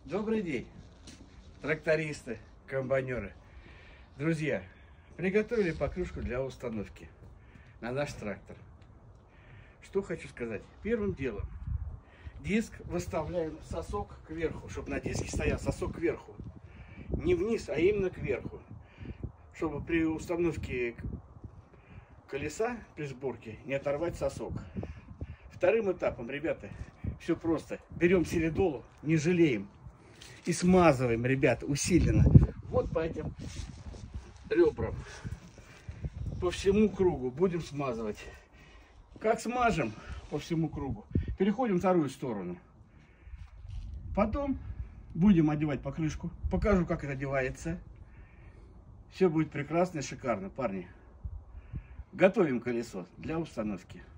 Добрый день, трактористы, комбайнеры. Друзья, приготовили покрышку для установки на наш трактор. Что хочу сказать. Первым делом диск выставляем сосок кверху, чтобы на диске стоял сосок кверху. Не вниз, а именно кверху. Чтобы при установке колеса, при сборке, не оторвать сосок. Вторым этапом, ребята, все просто. Берем селидолу, не жалеем. И смазываем, ребята, усиленно. Вот по этим ребрам. По всему кругу будем смазывать. Как смажем по всему кругу, переходим в вторую сторону. Потом будем одевать покрышку. Покажу, как это одевается. Все будет прекрасно и шикарно, парни. Готовим колесо для установки.